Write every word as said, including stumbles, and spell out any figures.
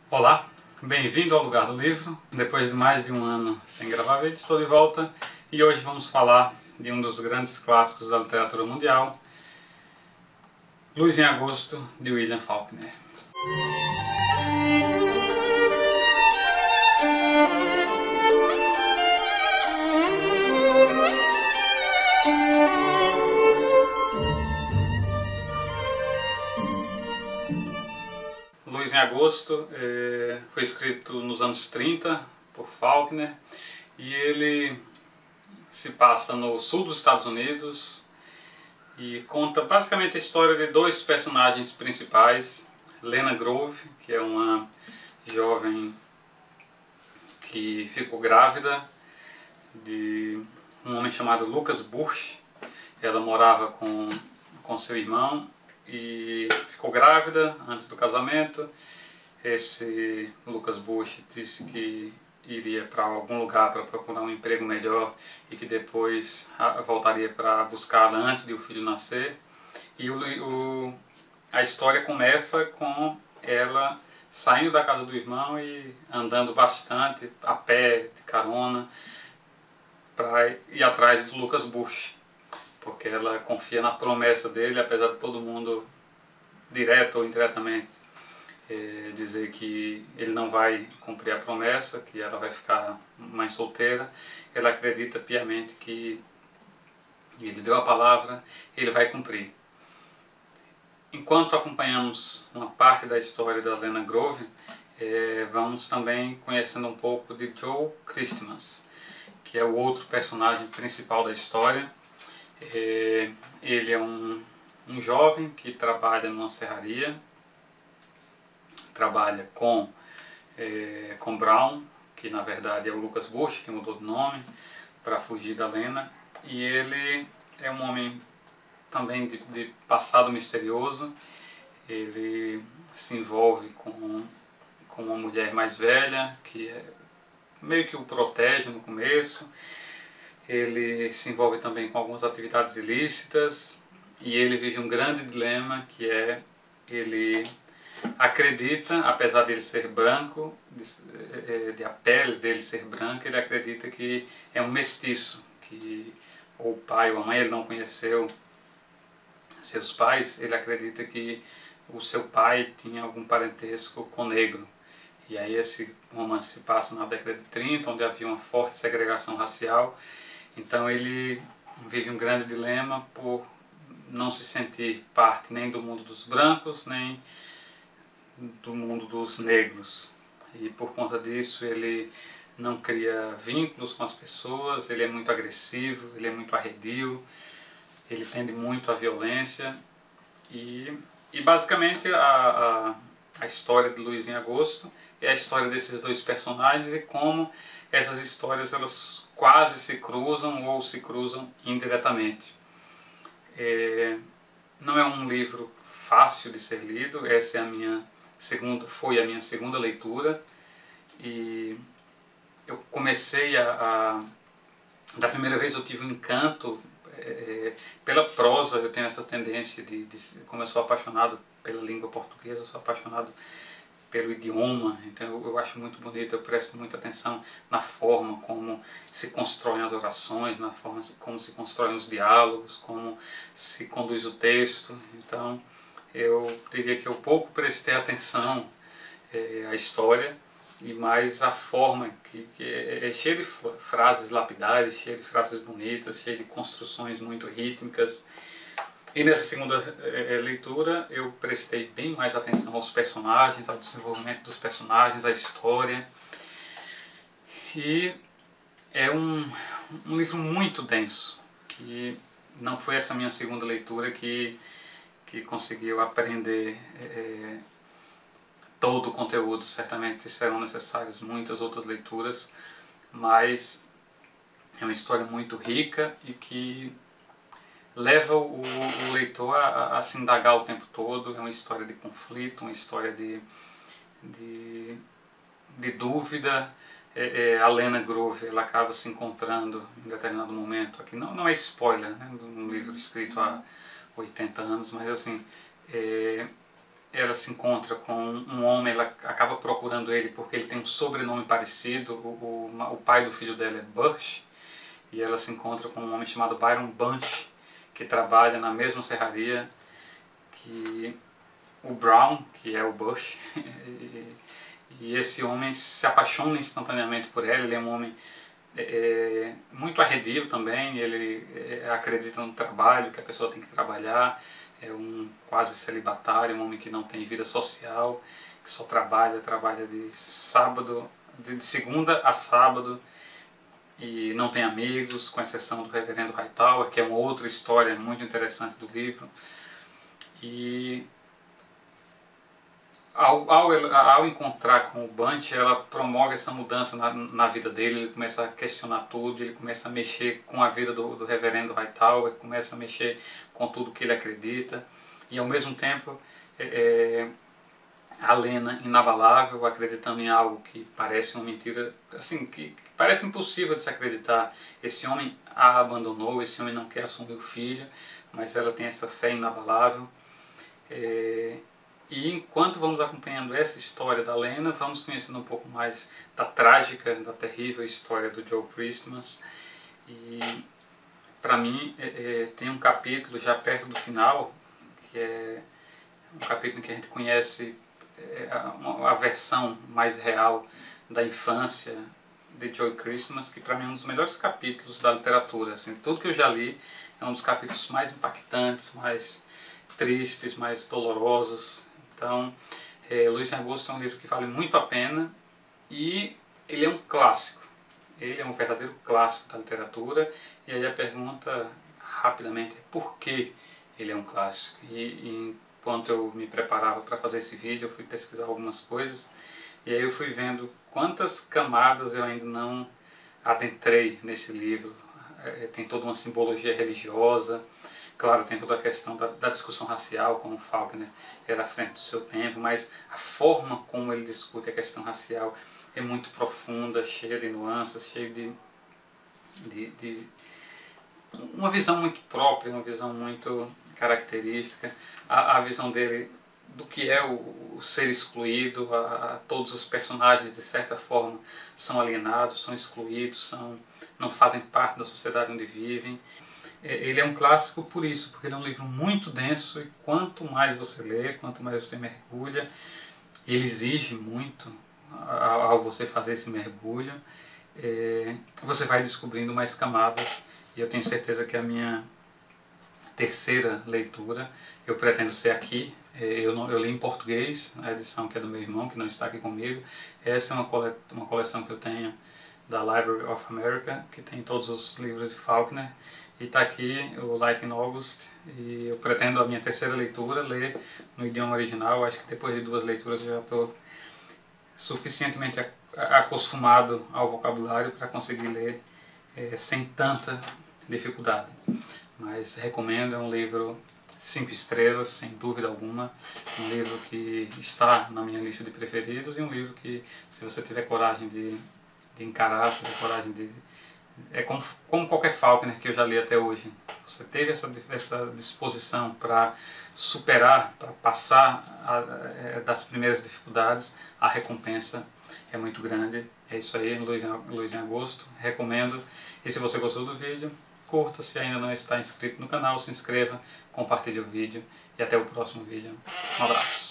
Olá, bem-vindo ao Lugar do Livro. Depois de mais de um ano sem gravar vídeo, estou de volta e hoje vamos falar de um dos grandes clássicos da literatura mundial, Luz em Agosto, de William Faulkner. Luz em Agosto eh, foi escrito nos anos trinta por Faulkner e ele se passa no sul dos Estados Unidos e conta basicamente a história de dois personagens principais. Lena Grove, que é uma jovem que ficou grávida de um homem chamado Lucas Burch. Ela morava com, com seu irmão e ficou grávida antes do casamento. Esse Lucas Burch disse que iria para algum lugar para procurar um emprego melhor e que depois voltaria para buscá-la antes de o filho nascer. E o, o, a história começa com ela saindo da casa do irmão e andando bastante a pé, de carona, para ir atrás do Lucas Burch, porque ela confia na promessa dele, apesar de todo mundo, direto ou indiretamente, é, dizer que ele não vai cumprir a promessa, que ela vai ficar mãe solteira. Ela acredita piamente que ele deu a palavra, ele vai cumprir. Enquanto acompanhamos uma parte da história da Lena Grove, é, vamos também conhecendo um pouco de Joe Christmas, que é o outro personagem principal da história. É, ele é um, um jovem que trabalha numa serraria, trabalha com, é, com Brown, que na verdade é o Lucas Burch, que mudou de nome para fugir da Lena, e ele é um homem também de, de passado misterioso. Ele se envolve com, com uma mulher mais velha, que é, meio que o protege no começo. Ele se envolve também com algumas atividades ilícitas e ele vive um grande dilema, que é, ele acredita, apesar dele ser branco, de, de a pele dele ser branca, ele acredita que é um mestiço, que ou o pai ou a mãe, ele não conheceu seus pais, ele acredita que o seu pai tinha algum parentesco com negro. E aí esse romance se passa na década de trinta, onde havia uma forte segregação racial. Então ele vive um grande dilema por não se sentir parte nem do mundo dos brancos, nem do mundo dos negros. E por conta disso ele não cria vínculos com as pessoas, ele é muito agressivo, ele é muito arredio, ele tende muito à violência. E, e basicamente a, a, a história de Luz em Agosto é a história desses dois personagens e como essas histórias elas quase se cruzam ou se cruzam indiretamente. É, não é um livro fácil de ser lido. Essa é a minha segunda, foi a minha segunda leitura e eu comecei a, a da primeira vez eu tive um encanto é, pela prosa. Eu tenho essa tendência de, de, como eu sou apaixonado pela língua portuguesa, eu sou apaixonado pelo idioma, então eu, eu acho muito bonito, eu presto muita atenção na forma como se constroem as orações, na forma como se constroem os diálogos, como se conduz o texto. Então eu diria que eu pouco prestei atenção é, à história e mais à forma, que, que é, é cheia de frases lapidares, cheia de frases bonitas, cheia de construções muito rítmicas. E nessa segunda é, leitura eu prestei bem mais atenção aos personagens, ao desenvolvimento dos personagens, à história. E é um, um livro muito denso, que não foi essa minha segunda leitura que, que conseguiu aprender é, todo o conteúdo. Certamente serão necessárias muitas outras leituras, mas é uma história muito rica e que leva o, o leitor a, a, a se indagar o tempo todo. É uma história de conflito, uma história de, de, de dúvida. É, é, a Lena Grove ela acaba se encontrando em determinado momento, aqui não, não é spoiler, né, de um livro escrito há oitenta anos, mas assim, é, ela se encontra com um homem, ela acaba procurando ele porque ele tem um sobrenome parecido. O, o, o pai do filho dela é Bush, e ela se encontra com um homem chamado Byron Bunch, que trabalha na mesma serraria que o Brown, que é o Bush. e, e esse homem se apaixona instantaneamente por ela. Ele é um homem é, muito arredio também, ele é, acredita no trabalho, que a pessoa tem que trabalhar. É um quase celibatário, um homem que não tem vida social, que só trabalha, trabalha de sábado, de segunda a sábado, e não tem amigos, com exceção do reverendo Hightower, que é uma outra história muito interessante do livro. E ao, ao, ao encontrar com o Bunch, ela promove essa mudança na, na vida dele. Ele começa a questionar tudo, ele começa a mexer com a vida do, do reverendo Hightower, começa a mexer com tudo que ele acredita, e ao mesmo tempo é, a Lena inabalável, acreditando em algo que parece uma mentira, assim, que, que parece impossível de se acreditar. Esse homem a abandonou, esse homem não quer assumir o filho, mas ela tem essa fé inabalável. É, e enquanto vamos acompanhando essa história da Lena, vamos conhecendo um pouco mais da trágica, da terrível história do Joe Priestmas. E para mim é, é, tem um capítulo já perto do final, que é um capítulo em que a gente conhece é, a, a versão mais real da infância de Joe Priestmas, que para mim é um dos melhores capítulos da literatura. Assim, tudo que eu já li é um dos capítulos mais impactantes, mais tristes, mais dolorosos. Então, é, Luiz em Agosto é um livro que vale muito a pena, e ele é um clássico. Ele é um verdadeiro clássico da literatura. E aí a pergunta, rapidamente, é por que ele é um clássico? E, e enquanto eu me preparava para fazer esse vídeo, eu fui pesquisar algumas coisas, e aí eu fui vendo quantas camadas eu ainda não adentrei nesse livro. É, tem toda uma simbologia religiosa. Claro, tem toda a questão da, da discussão racial, como Faulkner era à frente do seu tempo, mas a forma como ele discute a questão racial é muito profunda, cheia de nuances, cheia de, de, de uma visão muito própria, uma visão muito característica. A, a visão dele do que é o, o ser excluído, a, a, todos os personagens de certa forma são alienados, são excluídos, são, não fazem parte da sociedade onde vivem. Ele é um clássico por isso, porque ele é um livro muito denso, e quanto mais você lê, quanto mais você mergulha, ele exige muito ao você fazer esse mergulho, é, você vai descobrindo mais camadas. E eu tenho certeza que a minha terceira leitura, eu pretendo ser aqui. Eu, não, eu li em português, a edição que é do meu irmão, que não está aqui comigo. Essa é uma, cole, uma coleção que eu tenho da Library of America, que tem todos os livros de Faulkner. E está aqui o Light in August, e eu pretendo a minha terceira leitura ler no idioma original. Acho que depois de duas leituras eu já estou suficientemente acostumado ao vocabulário para conseguir ler é, sem tanta dificuldade. Mas recomendo, é um livro cinco estrelas, sem dúvida alguma, um livro que está na minha lista de preferidos, e um livro que, se você tiver coragem de, de encarar, tiver coragem de... É como, como qualquer Faulkner que eu já li até hoje. Você teve essa, essa disposição para superar, para passar a, a, das primeiras dificuldades, a recompensa é muito grande. É isso aí, Luiz, Luiz em Agosto. Recomendo. E se você gostou do vídeo, curta. Se ainda não está inscrito no canal, se inscreva, compartilhe o vídeo, e até o próximo vídeo. Um abraço.